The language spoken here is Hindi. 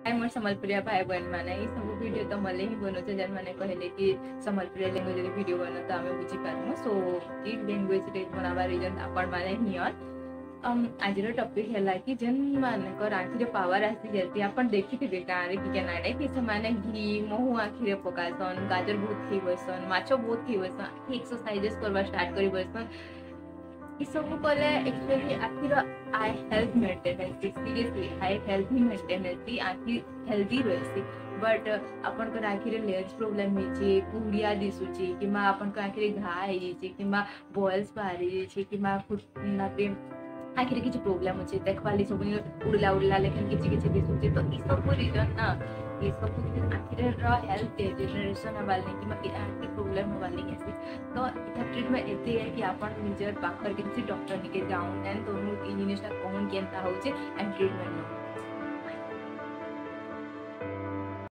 मोर संबलपुरिया भाई बहन माने ई सब वीडियो तो मले ही बनो छ जन माने कहले कि संबलपुरिया लैंग्वेज रे वीडियो बनो तो हमें बुझी पारमु सो ई लैंग्वेज रे बनावा रीजन आपण माने हियर आज टॉपिक है कि जेन मानकर आखिरे पावर आसी जाती अपन देखी थे गाँव रे कि केनाडे कि से माने घी महू आखिरे पकासन गाजर बहुत खी बसन माछ बहुत खी बसन एक्सरसाइजेस करवा स्टार्ट करी बसन ई सब कले एक्चुअली आखिर eye health maintenance seriously eye health maintenance आखि हेल्दी रहसी बट अपन को आखिरे लेयर्स प्रॉब्लम होची कुंडिया दिसुची किमा अपन को आखिरे घा होईची किमा बॉल्स बाहरी छी किमा फुटना पे आखिर किसी प्रोब्लेम अच्छे देखवाली सब उड़ला उड़ला लेकिन किसी किसी दिसुची तो ई सब रीजन ना ये सब आखिर हेल्थ डिजेनरेशन वाली कि आखिर प्रॉब्लम वाली ऐसी तो इतना ट्रीटमेंट एते है कि अपन निजर पाखर किसी डॉक्टर निके जाऊं एंड तो इन जिनिसटा कौन केनता होचे एंड ट्रीटमेंट